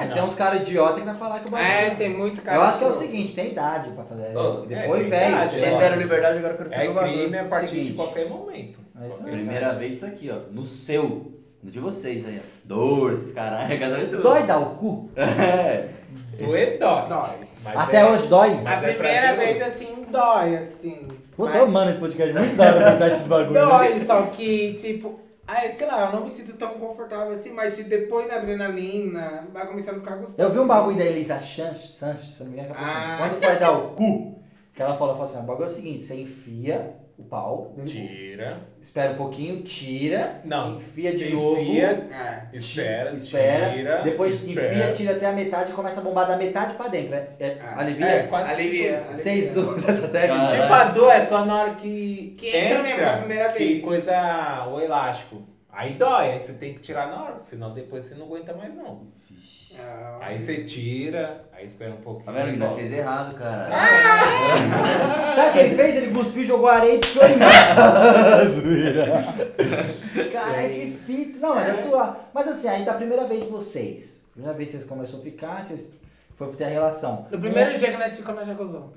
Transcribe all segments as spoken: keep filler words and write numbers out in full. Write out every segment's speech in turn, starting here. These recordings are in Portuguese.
Ah, tem uns caras idiota que vai falar que o bagulho. É, tem muito cara. Eu acho que é o seguinte, tem idade pra fazer. Oh, Depois, é, velho. idade, Vocês é. deram liberdade, agora eu quero saber É o bagulho. crime a partir Seguinte. de qualquer momento. É isso aí. Primeira vez isso aqui, ó. No seu. No de vocês aí, ó. Dor, esses caralho, cada vez tudo. Dói dar o cu? É. Doer dói. Dói. Mas Até é- hoje dói? Mas A é primeira prazeroso. vez assim, dói, assim. Pô, Mas- tô amando esse podcast, muito da hora pra contar esses bagulhos. né? Dói, só que, tipo, aí, sei lá, eu não me sinto tão confortável assim, mas tipo, depois da adrenalina, vai começando a ficar gostoso. Eu vi um bagulho da Elisa Sanches, Sanches, se não me engano, que ela falou assim, Ah. quando vai dar o cu, que ela falou, falou assim, o bagulho é o seguinte, você enfia o pau, dentro do cu, Tira. espera um pouquinho, tira, Não. enfia de Enfia, novo, É. Espera, espera, tira, depois espera. enfia, tira até a metade e começa a bombar da metade pra dentro, é, é, Ah. alivia? É, quase Alivia. tudo isso. Vocês usam essa técnica? Cara. Tipo, a dor é só na hora que, Que entra mesmo da primeira que vez. coisa, o elástico. Aí dói, aí você tem que tirar na hora, senão depois você não aguenta mais não. Ah, Aí você tira, aí espera um pouquinho. Tá vendo que e nós volta. fez errado, cara? Sabe o que ele fez? Ele cuspiu, jogou areia e puxou em mim. Zoeira. Cara, que fita. Não, mas é sua. Mas assim, aí da primeira vez de vocês. Primeira vez que vocês começaram a ficar, vocês foram ter a relação. No primeiro dia que nós ficamos, nós já gozamos.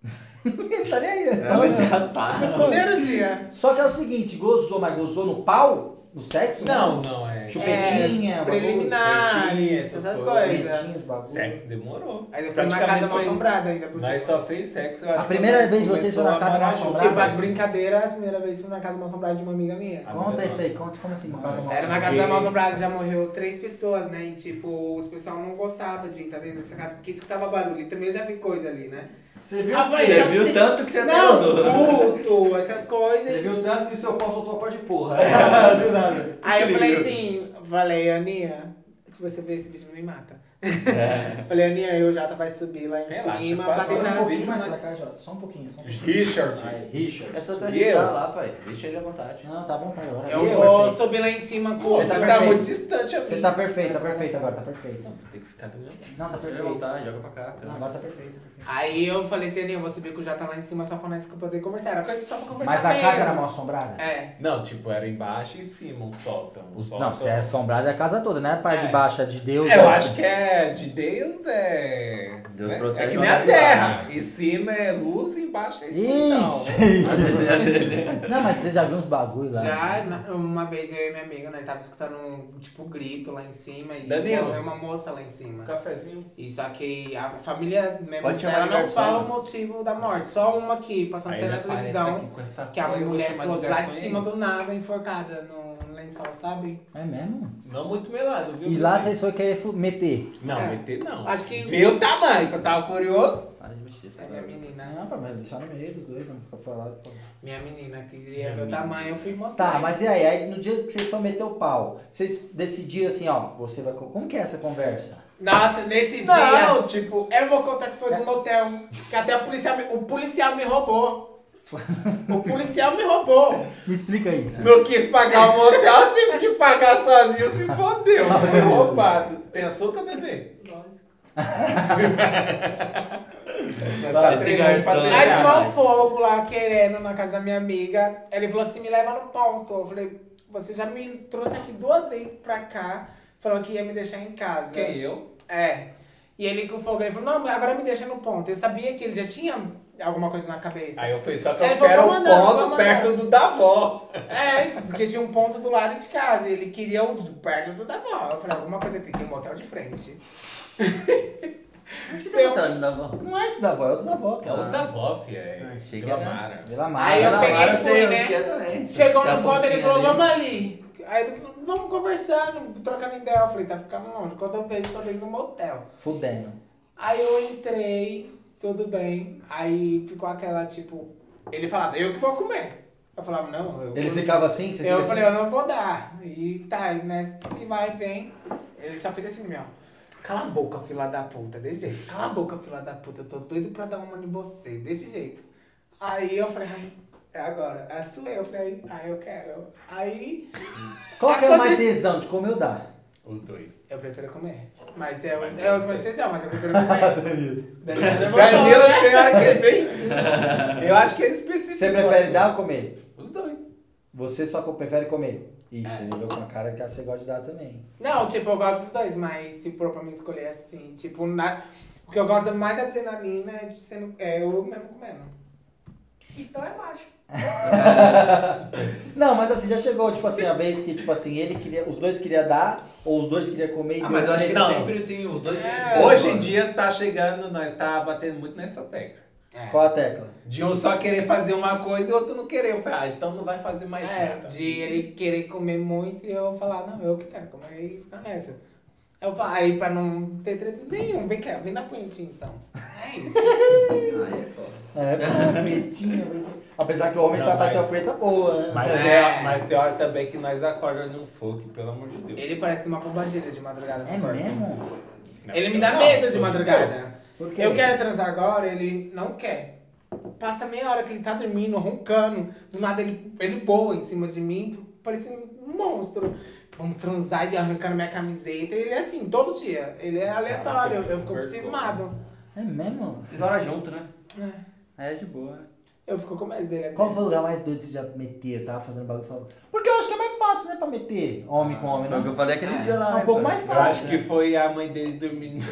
Ele tá nem aí. Não, já tá. No primeiro dia. Só que é o seguinte, gozou, mas gozou no pau? No sexo? Não, não, é. Chupetinha, É, bagulho, preliminares, pretinho, essas essas coisas. Pretinhos, bagulho. Sexo demorou. Aí eu fui numa casa mal assombrada ainda por Nós cima. só fez sexo, eu acho A que primeira quando vez vocês foram na começou casa a mal morar assombrada? Tipo, as brincadeiras, a primeira vez fui na casa mal assombrada de uma amiga minha. Ah, Conta meu isso Deus. aí, conta como assim, uma casa mal Era uma assombrada? casa mal assombrada, já morreu três pessoas, né? E tipo, os pessoal não gostava de estar dentro dessa casa, porque escutava barulho. E também eu já vi coisa ali, né? Você viu? Ah, mas Você eu viu tenho- tanto que você até Não, usou. culto, essas coisas. Você viu tanto que seu pau soltou a par de porra. Viu nada. Aí eu falei Incrível. assim, falei, Aninha, se você ver esse vídeo não me mata. É. Falei, Aninha, eu já vai subir lá em Relaxa, cima passa pra lá Um tentar. no pouquinho mais mas- pra cá, Jota. Só um pouquinho, só um pouquinho. Richard. Aí, Richard. É só você E eu? ajudar lá, pai. Deixa ele à vontade. Não, tá bom, tá agora. Eu Viu, vou perfeito. subir lá em cima com Pô, Você você tá tá, perfeito. muito distante a mim. Você tá perfeito, tá perfeito agora, tá perfeito. Não, você tem que ficar do meu lado. Não, tá Deixa ele à perfeito. vontade, joga pra cá. Não, cara. agora tá perfeito, tá perfeito. Aí eu falei assim, Aninha, eu vou subir com o Jota lá em cima só pra nós poder conversar. Era coisa só pra conversar. Mas a mesmo. casa era mal assombrada? É. Não, tipo, era embaixo e em cima, um sótão. Um Os- sótão. Não, se é assombrada é a casa toda, né? A parte É. de baixo é de Deus. É, eu é acho que é de Deus, é. Deus né? protege É que uma nem a humanidade. terra. Em cima é luz e embaixo é Ixi! escuridão. Não, mas você já viu uns bagulho lá? Já, na- uma vez eu e minha amiga, nós tava escutando um, tipo, grito lá em cima e Danilo. morreu uma moça lá em cima. Um cafezinho. E só que a família mesmo Pode chamar dela de não garçom, fala o né? motivo da morte. Só uma aqui, passando Aí até na ele aparece televisão, aqui com essa que a cor, eu vou mulher chamar pulou de lá de garçom cima aí. do nada, enforcada no lençol, sabe? É mesmo? Não muito melado, viu? E lá vocês foram querer fu- meter? Não, É. meter não. Acho que- Viu o tamanho, que eu tava curioso. Para de mexer. É minha menina. Não, pá, mas deixar no meio dos dois, não ficar falado. Minha menina queria Minha ver o menina. tamanho, eu fui mostrar. Tá, mas e aí? Aí no dia que vocês foram meter o pau, vocês decidiram assim, ó, você vai. co- Como que é essa conversa? Nossa, nesse Não, dia, tipo, eu vou contar que foi do motel, que até o policial, me- o policial me roubou. O policial me roubou. Me explica isso. não quis pagar o motel, tive que pagar sozinho, se fodeu. Foi roubado. Tem açúcar, bebê? Nós tá Esse treinando pra garçom. ser Aí viado. tomou fogo lá, querendo, na casa da minha amiga. Ele falou assim, me leva no ponto. Eu falei, você já me trouxe aqui duas vezes pra cá, falando que ia me deixar em casa. Quem, eu? É. E ele com fogo, ele falou, não, agora me deixa no ponto. Eu sabia que ele já tinha alguma coisa na cabeça. Aí eu falei, só que Ele eu falou, quero vamos um andar, ponto vamos perto andar. do da avó. É, porque tinha um ponto do lado de casa. E ele queria o perto do da avó. Eu falei, alguma coisa tem que ir um motel de frente. Você tá botando na avó? Não é esse da avó, é outro da avó. É outro da avó, fi, é. Ah, achei que Vila era- Mara. Vila Mara. Aí eu Vila peguei Mara, e fui, sei. né? Que é também. Chegou Tá no ponto, ele pouquinho falou, ali. vamos ali. Aí eu falei, vamos conversando, trocando ideia. Eu falei, tá ficando longe. Quando eu vejo, tô dentro do motel. Fudendo. Aí eu entrei, tudo bem. Aí ficou aquela, tipo... Ele falava, eu que vou comer. Eu falava, não, eu... Ele ficava assim? Você Eu fica falei, assim? eu não vou dar. E tá, né? Se vai, vem. Ele só fez assim, meu. Cala a boca, fila da puta, desse jeito. Cala a boca, fila da puta. Eu tô doido pra dar uma em você, desse jeito. Aí eu falei, ai, é agora. É sua. Eu falei, ai, eu quero. Aí. Qual que é o mais aconteceu- tesão de comer ou dar? Os dois. Eu prefiro comer. Mas é, os- é os meus tesão, mas eu prefiro comer. Danilo levantou, Danilo né? tem hora que ele vem. Eu acho que é específico. Você prefere dar ou comer? Os dois. Você só co- prefere comer? Ixi, ele olhou com a cara que você gosta de dar também. Não, tipo, eu gosto dos dois, mas se for pra mim escolher assim, tipo, na... o que eu gosto mais da adrenalina é de sendo, é eu mesmo comendo. Então é macho. Não, mas assim, já chegou, tipo assim, a vez que, tipo assim, ele queria, os dois queriam dar, ou os dois queriam comer e Ah, mas eu acho que Não. sempre tem os dois. É. tem- Hoje em dia tá chegando, nós tá batendo muito nessa tecla. É. Qual a tecla? De um só querer fazer uma coisa e o outro não querer. Eu falei, ah, então não vai fazer mais É, nada. de ele querer comer muito e eu falar, não, eu que quero comer e ficar nessa. Eu falo, aí pra não ter treta nenhum, vem cá, vem na punhetinha então. É isso. Aí é foda. É, punhetinha, punhetinha. Apesar que o homem Não, sabe bater mas- uma punheta boa, né? Mas, É. é. mas tem hora também que nós acordamos num fogo, pelo amor de Deus. Ele parece uma bobageira de madrugada. É no quarto. mesmo? Não, Ele me dá não, medo de sou madrugada. Deus. Por quê? Eu quero transar agora, ele não quer. Passa meia hora que ele tá dormindo, roncando. Do nada ele, ele boa em cima de mim, parecendo um monstro. Vamos transar e arrancando minha camiseta. Ele é assim, todo dia. Ele é aleatório. Eu, eu fico Vergonha. cismado. É mesmo? Vocês moram junto, né? É. Aí é de boa. Eu fico com medo dele. Assim. Qual foi o lugar mais doido que você já meteu? Eu tava fazendo bagulho e falou. Porque eu acho que é mais fácil, né, pra meter homem com homem, Foi o que não? eu falei aquele É. dia lá. É um né, pouco pai? mais Eu fácil. acho que né? foi a mãe dele dormindo.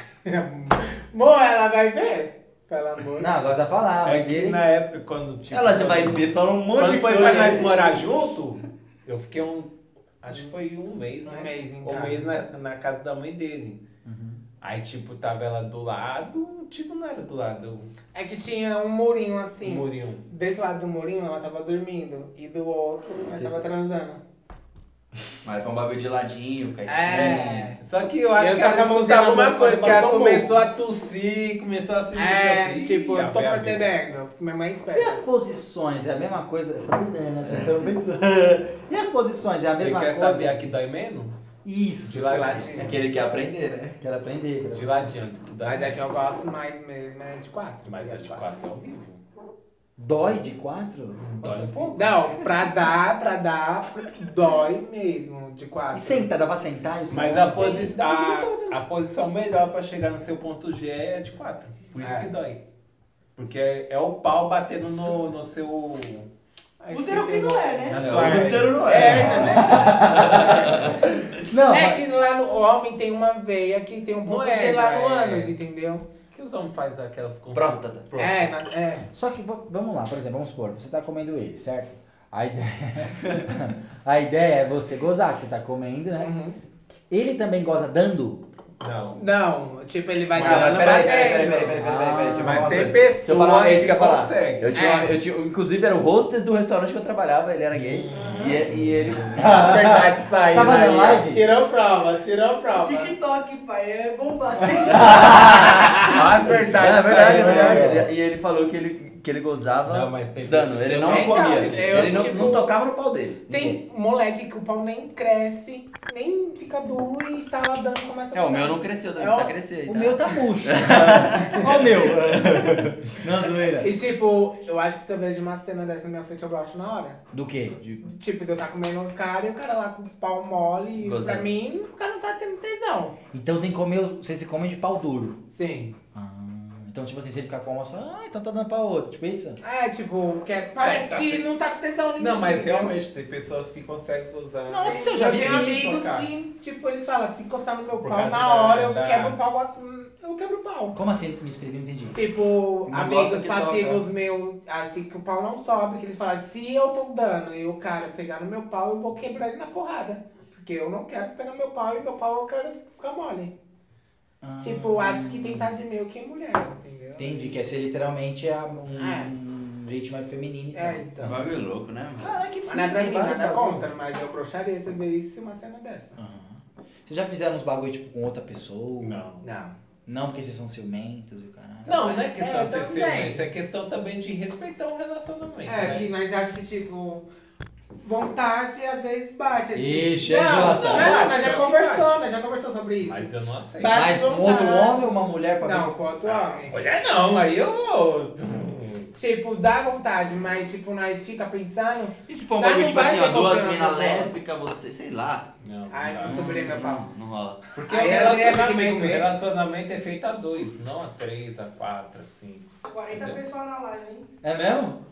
Mo, ela vai ver? Pelo amor. Não, agora já falar, a mãe É que dele. na época, quando tipo, Ela já vai ver, fala um monte Quando de foi coisa. pra nós morar junto, eu fiquei um. Acho que foi um mês, né? Um mês em Um casa. mês na, na casa da mãe dele. Uhum. Aí, tipo, tava ela do lado, tipo, não era do lado, É que tinha um murinho do assim. murinho. Desse lado do murinho ela tava dormindo. E do outro ela Vocês tava tão- transando. Mas foi um bagulho de ladinho, cara. É. Só que eu acho Eu que tava ela mãozinha escutava na uma boca, coisa, que ela fazendo começou a tossir, começou a se mexer. É, assim, tipo, e a eu tô véia viu. percebendo. Minha mãe E as espera. posições? É a mesma coisa? Essa primeira, né? Vocês estão pensando. E as posições? É a Você mesma quer coisa? saber a que dói menos? Isso. De De ladinho. ladinho. Aquele que quer aprender, né? Quero aprender. Quero De ladinho, que dói Mas é que eu menos. gosto mais mesmo é de quatro. Mas a de quatro é horrível. Dói de quatro? Dói um pouco. Não, pra dar, pra dar, dói mesmo de quatro. E sentar, dá pra sentar e os Mas caras- a, posi dá uma a, toda. a posição melhor pra chegar no seu ponto G é a de quatro. Por isso É. que dói. Porque é, é o pau batendo no, no seu. Ai, Útero esqueci que o não nome. é, né? Na Não, sua o útero não é. hernia, né? Não, É mas- que lá no homem tem uma veia que tem um Não pouco é, de lá no é. ânus, entendeu? O que os homens fazem aquelas consultas? Próstata. É, na- é. Só que, v- vamos lá, por exemplo, vamos supor, você tá comendo ele, certo? A ideia, a ideia é você gozar, que você tá comendo, né? Uhum. Ele também goza dando? Não. Não, tipo, ele vai Mas, dar mas no peraí, peraí, peraí, batendo. peraí, peraí, peraí, peraí, deixa eu Mas falar tem uma coisa. pessoas Deixa eu falar, é isso que eu ia que falar. conseguem. Eu tinha, É. uma- eu tinha, inclusive era o hostess do restaurante que eu trabalhava, ele era gay. E, e ele. As verdades saíram. Tava na aí, ó. live? Tirou prova, tirou prova. TikTok, pai, é bombado. As verdades É verdade, é saíram. verdade. E ele falou que ele, que ele gozava Não, mas tem dando, pessoas- ele não Então, comia. eu, Ele não, tipo, não tocava no pau dele. Tem moleque que o pau nem cresce, nem fica duro e tá lá dando, começa a É, o ficar. meu não cresceu, também É, precisa o- crescer. O tá? meu tá murcho. Ó o meu. Não, zoeira. E tipo, eu acho que se eu vejo uma cena dessa na minha frente, eu gosto na hora. Do quê? De- Tipo, de eu estar comendo um cara e o cara lá com o pau mole. E pra Gozando. mim, o cara não tá tendo tesão. Então tem que comer, o- vocês se comem de pau duro. Sim. Ah, então tipo assim, se ele ficar com uma, você fala, ah, então tá dando pra outro. Tipo isso? É, tipo, que é- parece É, tá que assim. não tá com tesão nenhum. Não, mas entendeu? realmente tem pessoas que conseguem usar. Nossa, eu Eu já vi tenho vídeo, amigos cara. que, tipo, eles falam, se encostar no meu Por pau causa na da- hora, eu da- quebro o pau, hum, eu quebro o pau. Como assim? Me explica, não entendi. Tipo, Não amigos gosta que passivos meus, assim, que o pau não sobe, que eles falam, se eu tô dando e o cara pegar no meu pau, eu vou quebrar ele na porrada. Porque eu não quero pegar meu pau e meu pau eu quero ficar mole. Ah, Tipo, acho que tem tarde de meio que mulher, entendeu? Entendi, quer ser literalmente a- um, É. um jeito mais feminino e tal. É, É um então. bagulho louco, né, mano? Caraca, que Mas não é pra tem mim, vários nada bagulho. contra, mas eu broxaria você ver isso em uma cena dessa. Aham. Vocês já fizeram uns bagulho tipo com outra pessoa? Não. Não. Não porque vocês são ciumentos e o caralho. Não, não é questão É, de ser também. ciumento, é questão também de respeitar o relacionamento. É, né? que nós achamos que, tipo, vontade às vezes bate, assim. Ixi, é não, idiota. não, não, nós Bate, já é conversou, nós já conversou sobre isso. Mas eu não aceito. Bate Mas um vontade. outro homem ou uma mulher pra Não, ver? com outro Ah, homem. Olha, não, aí eu vou. Tipo, dá vontade, mas tipo, nós fica pensando, E se for um Mas bagulho não tipo vai assim, ter ó, duas confiança, minas pô. lésbicas, você, sei lá. Não, ai, dá. não subirei meu pau. Não, não rola. Porque Aí o ela ia ter que me relacionamento, comer. relacionamento é feito a dois, não a três, a quatro, assim. quarenta pessoas na live, hein? É mesmo? Agora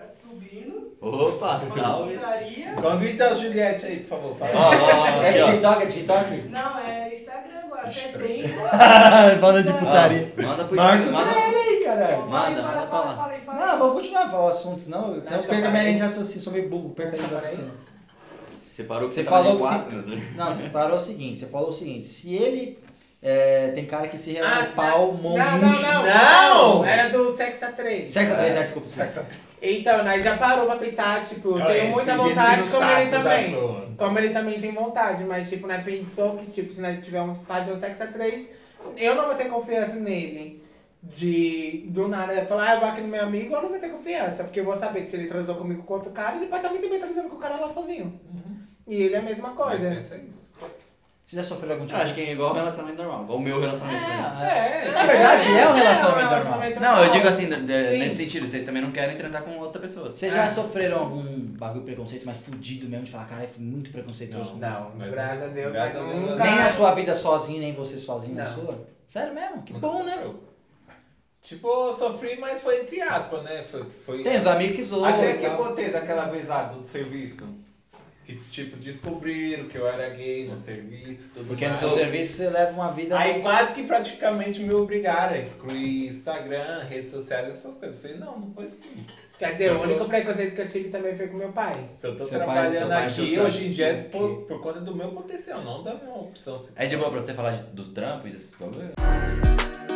subindo. Opa, Uma salve. putaria. Convida a Juliette aí, por favor. Fala. Ó, ó, É aqui, ó. TikTok, é TikTok? Não, é Instagram agora, setenta. Falando de putaria. Ó, manda pro Marcos Instagram, manda- é ele aí, caralho. Manda, Fala, manda pra fala, lá. fala aí, fala Não, aí. vamos continuar a falar o assunto, senão senão eu Acho perco que a eu minha parei. linha de raciocínio, sou meio burro, perco a linha de raciocínio. Você parou que Você você tava falou em que quatro, se... né? Não, você parou o seguinte, você falou o seguinte, se ele... é, tem cara que se relaxa Ah, no pau, não, monge... não, não, não, Não! Era do Sex a três. Sexo a três, né? Desculpa. Então, nós já parou pra pensar, tipo, eu Olha tenho ele, muita fingindo vontade, que como não ele sabe também. usar som. Como ele também tem vontade, mas, tipo, nós pensou que, tipo, se nós tivermos fazer o Sex a três, eu não vou ter confiança nele. De, do nada, falar, ah, eu vou aqui no meu amigo, eu não vou ter confiança. Porque eu vou saber que se ele transou comigo com outro cara, ele pode também também transando com o cara lá sozinho. E ele é a mesma Mas coisa. pensa isso. Você já sofreu algum tipo Eu acho que é igual um relacionamento normal, igual o meu relacionamento. né? É, É, na verdade, é um relacionamento normal. relacionamento Não, eu digo assim, de- de- Sim. nesse sentido, vocês também não querem transar com outra pessoa. Vocês já Ah. sofreram algum bagulho preconceito mais fudido mesmo, de falar, cara, fui muito preconceituoso. Não. Não, Mas- graças a Deus, graças mas a Deus, nunca... Nem na sua vida sozinho, nem você sozinho na Não. sua? Sério mesmo? Que Nunca bom, né? sofreu. Tipo, eu sofri, mas foi entre aspas, né? Foi, foi... Tem os amigos que zoam. Até e que eu tal. contei daquela vez lá do serviço. Que, tipo, descobriram que eu era gay no serviço, tudo Porque no mais. seu serviço você leva uma vida Aí mais... quase que praticamente me obrigaram a excluir Instagram, redes sociais, essas coisas. Eu falei, não, não vou excluir. Quer dizer, o único preconceito que eu tive também foi com meu pai. Se eu tô Seu pai- trabalhando seu pai aqui, encheu o hoje em dia é saco. por, por conta do meu potencial, não da minha opção sexual. É de boa pra você falar de- dos trampos e desses bagulho?